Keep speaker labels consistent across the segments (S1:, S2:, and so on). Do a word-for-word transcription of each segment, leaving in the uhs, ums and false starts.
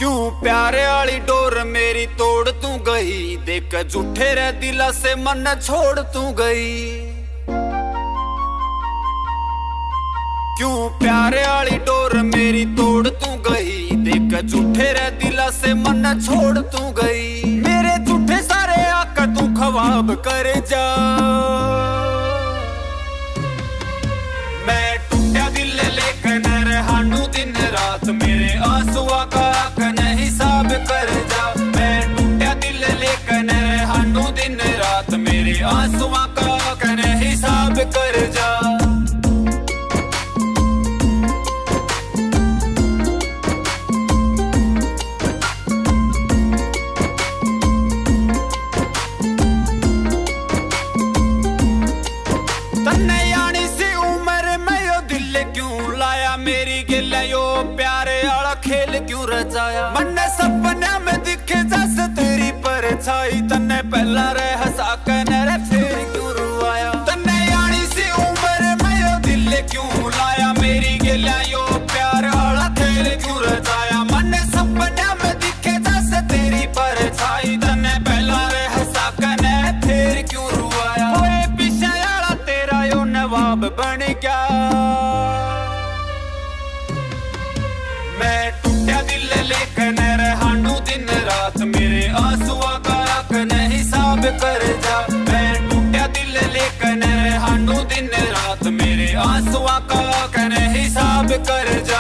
S1: क्यों प्यारे वाली डोर मेरी तोड़ तू गई, देख झूठे रे दिला से मन छोड़ तू गई। क्यों प्यारे वाली डोर मेरी तोड़ तू गई, देख झूठे रे दिला से मन छोड़ तू गई। मेरे झूठे सारे आकर तू ख्वाब कर जा, मैं टूटा दिल लेकर रहानू दिन रात, मेरे आंसुआ का हिसाब कर जा। मैं टूटा दिल लेकर रहानू दिन रात, मेरे आंसुआ का हिसाब कर जा। तन्ने यानी सी उम्र में यो दिल क्यों लाया, मेरी गिल यो प्यारे वाला खेल क्यों रचाया। मन्ने सपने में दिखे जस तेरी परछाई, तन्ने पहला रे हंसा कर फिर क्यों रुआया। तन्ने यानी सी उम्र में यो दिल क्यों लाया, मेरी गिल यो प्यारे वाला खेल क्यों रचाया। मन्ने सपने में दिखे जस तेरी परछाई, तन्ने पहला रे हंसा कर फिर क्यों रुआया। नवाब बन गया, मैं टूटा दिल लेकर रहानू दिन रात, मेरे आंसुआ का हिसाब कर जा। मैं टूटा दिल लेकर रहानू दिन रात, मेरे आंसुआ का हिसाब कर जा।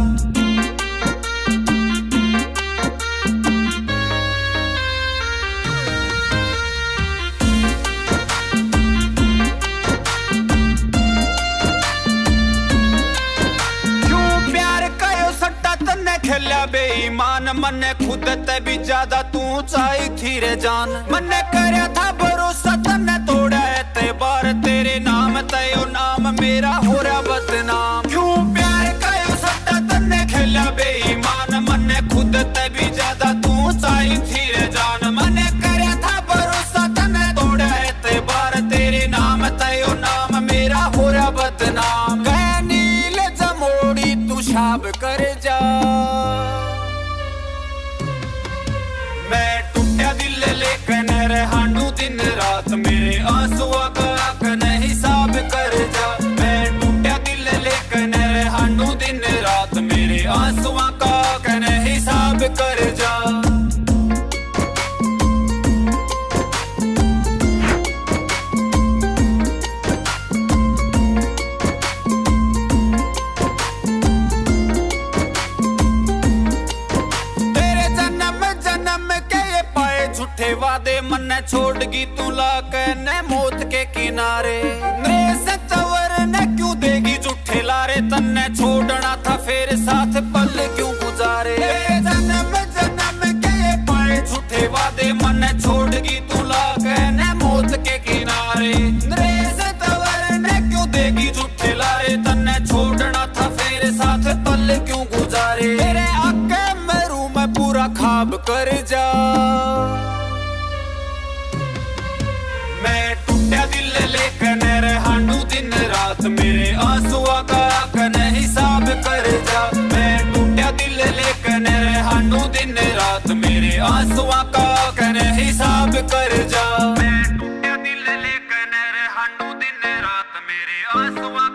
S1: खेला बेईमान मन्ने खुद ते भी ज्यादा तू चाही थी रे जान। मन्ने करया था भरोसा तन्ने तोड़ा है ते बार, तेरे नाम ते यो नाम मेरा हो रहा बदनाम। क्यों प्यार का यो सट्टा तन्ने खेला बेईमान, मन्ने खुद ते भी ज्यादा तू चाही थी रे जान। मन्ने करया था भरोसा तन्ने तोड़ा है ते बार, तेरे नाम ते यो नाम मेरा हो रहा बदनाम। गया नील जमोड़ी तू शाब कर जा, मैं टूटा दिल लेकर रहानू दिन रात, मेरे आंसुआ का हिसाब कर जा। मैं टूटा दिल लेकर रहानू दिन रात, मेरे आंसुआ का हिसाब कर जा। झूठे वादे मन्ने छोड़गी तू लाकर ने मौत के किनारे, नरेश तंवर ने क्यों देगी झूठे लारे। तन्ने छोड़ना था फिर साथ पल क्यों गुजारे, जन्म जन्म के ये पाए झूठे वादे मन्ने छोड़गी तू लाकर ने मौत के किनारे। नरेश तंवर ने क्यों देगी झूठे लारे, तन्ने छोड़ना था फिर साथ पल क्यों गुजारे। तेरे आके मरू मैं पूरा ख्वाब कर जा, मैं टूटा दिल लेकर रहानू दिन रात, मेरे आंसुआ का हिसाब कर जा। मैं टूटा दिल लेकर रहानू दिन रात, मेरे आंसुआ का हिसाब कर जा। मैं टूटा दिल लेकर रहानू दिन रात, मेरे आंसुआ